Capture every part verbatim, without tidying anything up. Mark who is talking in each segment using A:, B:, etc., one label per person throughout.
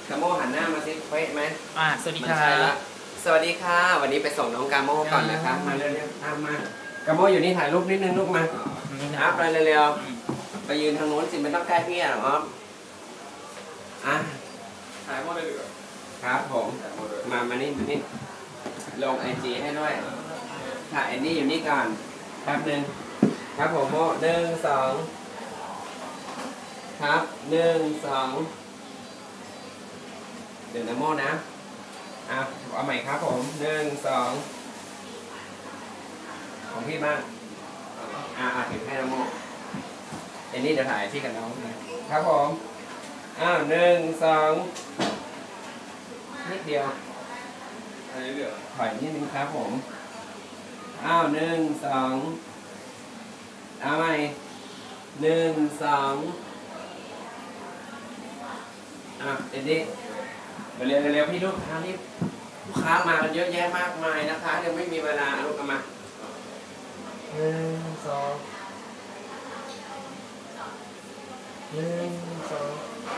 A: กาโมหันหน้ามาสิเป๊ะไหม
B: อ่าสวัสดีค่ะ
A: สวัสดีค่ะวันนี้ไปส่งน้องกาโมก่อนนะครับมาเร็วๆตามมากาโมอยู่นี่ถ่ายรูปนิดนึงลูกมาอัพไปเร็วๆไปยืนทางโน้นสิไม่ต้องใกล้พี่หรอกอ่ะถ่ายโมได้หรือครับผมมามานี่มานี่ลงไอจีให้ด้วยถ่ายอันนี้อยู่นี่ก่อนแป๊บนึงครับผมโมหนึ่งสองครับหนึ่งสองเดี๋ยวนะโมนะอ่ะเอาใหม่ครับผมหนึ่งสองของพี่บ้างอ่ะอ่ะถึงให้นะโมอันนี้เดี๋ยวถ่ายพี่กับน้องนะครับผมอ้าวหนึ่งสองนิดเดียวอะไรเดียวถอยนิดนึงครับผมอ้าวหนึ่งสองเอาใหม่หนึ่งสองอ่ะเอ็นดี้เร็วเร็วพี่ลูกค้านี่ลูกค้ามากันเยอะแยะมากมายนะคะยังไม่มีเวลาลูกเอามาหนึ่งสองหนึ่งสอง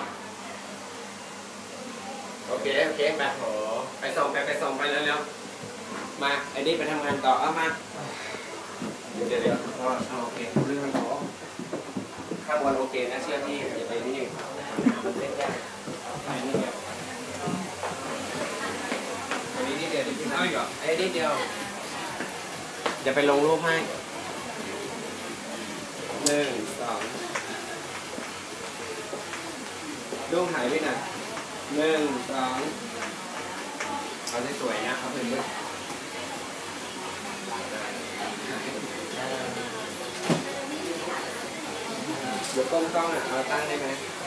A: โอเคโอเคไปโหไปส่งไปไปส่งไปแล้วแล้วมาไอ้นี่ไปทำงานต่อเอามาเดี๋ยวเดี๋ยวเดี๋ยวโอเคเรื่องมันขอข้างบนโอเคนะเชื่อพี่อย่าไปนี่เล่นยากไปนี่เดียวอันนี้นิดเดียวเอาอีกเหรอไอ้นิดเดียวจะไปลงรูปให้หนึ่งสองรูปถ่ายด้วยนะหนึ่งสองเอาสวยๆนะเขาเป็นด้วยเดี๋ยวกล้องๆอ่ะเอาตั้งได้ไหม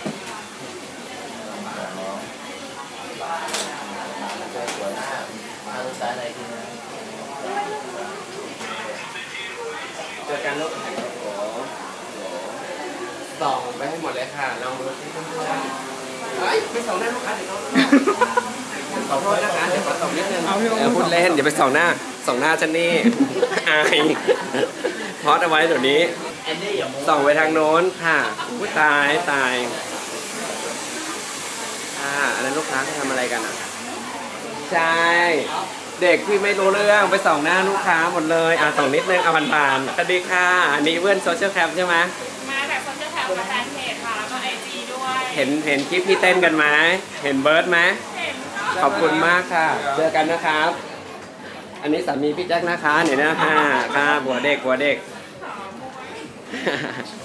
A: สวยมากมาดูซ้ายไหนทีนะเจอกันลูกโอ้โหส่องไปให้หมดเลยค่ะลองดูสิเพื่อนๆเฮ้ยไปส่องหน้าลูกค้าเดี๋ยวน้องขอโทษนะคะเดี๋ยวขอส่องนิดนึงเออพูดเล่นเดี๋ยวไปส่องหน้าส่องหน้าฉันนี่อายพอดเอาไว้เดี๋ยวนี้ส่องไปทางโน้นค่ะผู้ตายตายค่ะอันนั้นลูกค้าเขาทำอะไรกันอ่ะใช่เด็กพี่ไม่รู้เรื่องไปส่องหน้าลูกค้าหมดเลยอ่ะส่องนิดนึงเอาผ่านๆสวัสดีค่ะอันนี้เพื่อนโซเชียลแคมใช่ไหม
C: มาจากโซเชียลแคมกับแฟนเพจค่ะแล้วก็ไอจีด้วย
A: เห็นเห็นคลิปพี่เต้นกันไหมเห็นเบิร์ดไหมขอบคุณมากค่ะเจอกันนะครับอันนี้สามีพี่แจ็คนะคะเนี่ยนะค่ะค่ะหัวเด็กหัวเด็ก